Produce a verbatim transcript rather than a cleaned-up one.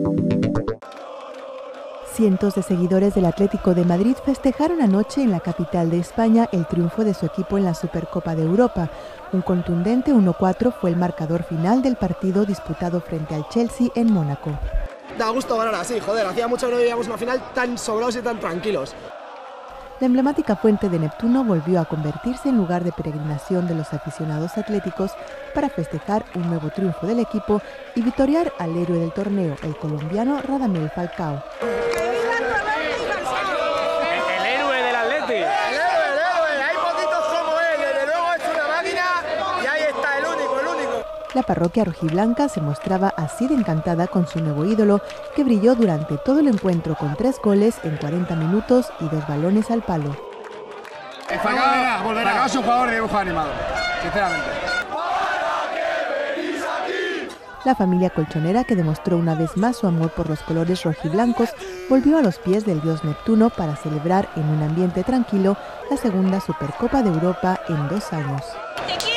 Cientos de seguidores del Atlético de Madrid festejaron anoche en la capital de España el triunfo de su equipo en la Supercopa de Europa. Un contundente uno cuatro fue el marcador final del partido disputado frente al Chelsea en Mónaco. Da gusto ganar así, joder, hacía mucho que no veíamos una final tan sobrados y tan tranquilos. La emblemática fuente de Neptuno volvió a convertirse en lugar de peregrinación de los aficionados atléticos para festejar un nuevo triunfo del equipo y victoriar al héroe del torneo, el colombiano Radamel Falcao. La parroquia rojiblanca se mostraba así de encantada con su nuevo ídolo, que brilló durante todo el encuentro con tres goles en cuarenta minutos y dos balones al palo. Falcao, Falcao es un jugador de dibujo animado, sinceramente. La familia colchonera, que demostró una vez más su amor por los colores rojiblancos, volvió a los pies del dios Neptuno para celebrar en un ambiente tranquilo la segunda Supercopa de Europa en dos años.